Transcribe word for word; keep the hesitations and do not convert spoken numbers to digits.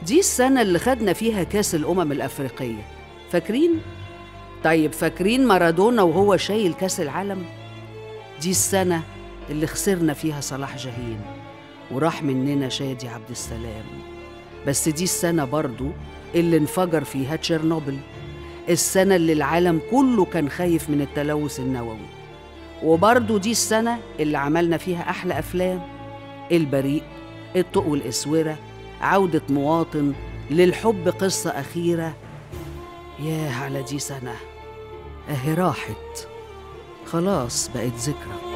دي السنة اللي خدنا فيها كاس الأمم الأفريقية، فاكرين؟ طيب فاكرين مارادونا وهو شايل كاس العالم؟ دي السنة اللي خسرنا فيها صلاح جاهين وراح مننا شادي عبد السلام. بس دي السنة برضو اللي انفجر فيها تشيرنوبل، السنة اللي العالم كله كان خايف من التلوث النووي. وبرضو دي السنة اللي عملنا فيها أحلى أفلام: البريء، الطوق والإسورة، عودة مواطن، للحب قصة أخيرة. ياه على دي سنة، أهي راحت خلاص بقت ذكرى.